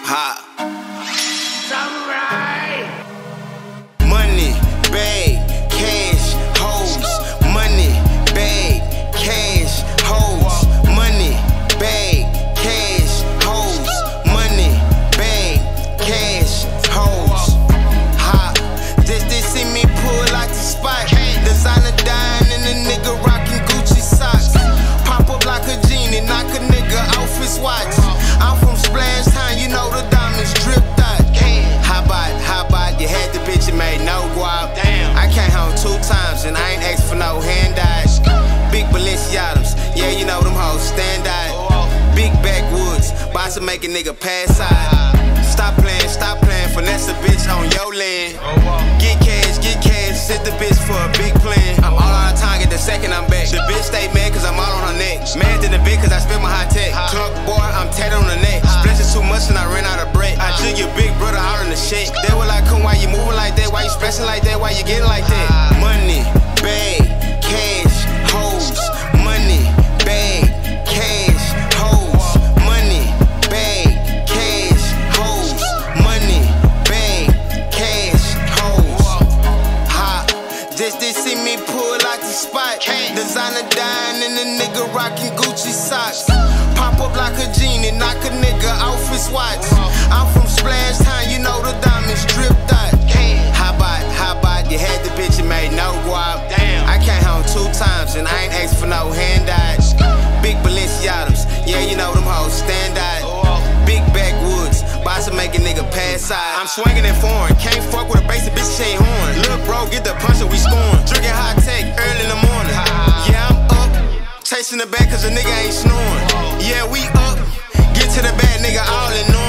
Ha. Samurai. Money, bag, cash, hoes. Money, bag, cash, hoes. Money, bag, cash, hoes. Money, bag, cash, hoes. Ha. They see me pull out the spot. Designer dying and a nigga rocking Gucci socks. Pop up like a genie, knock a nigga off his watch. I'm from Splash Town, you know the diamonds dripped out. How about you had the bitch and made no guap. I came home 2 times and I ain't asked for no handouts. Big Balenciagas, yeah, you know them hoes stand out. Big backwoods, boss to make a nigga pass out. Stop playing, finesse a bitch on your land. Get cash, sit the bitch for a big plan. I'm all out of time, get the second I'm back. The bitch stay mad cause I'm all on her neck. Mad in the bit cause I spit my high tech. Cluck boy, I'm tatted on the neck. Splashing too much and I ran out of breath. I jig your big brother out in the shit. They were like, come, why you moving like that? Why you stressing like that? Why you getting like that? Money, bag, cash, hoes. Money, bag, cash, hoes. Money, bag, cash, hoes. Money, bag, cash, hoes. Ha, they see me pull out the spot. Designer dying and a nigga rocking Gucci socks. Pop up like a genie, knock a nigga off his watch. I'm from Splash Town, you know the diamonds dripped out. How about you had the bitch and made no guap. I came home 2 times and I ain't asked for no handouts. Big Balenciagas, yeah, you know them hoes stand out. Big backwoods, boss to make a nigga pass out. I'm swinging and foreign, can't fuck with a basic bitch, she ain't horn. Look bro, get the punch and we scoring. Drinking hot tech early in the morning. Yeah, I'm up, chasing the back cause a nigga ain't snoring. Yeah, we up, get to the bad nigga all in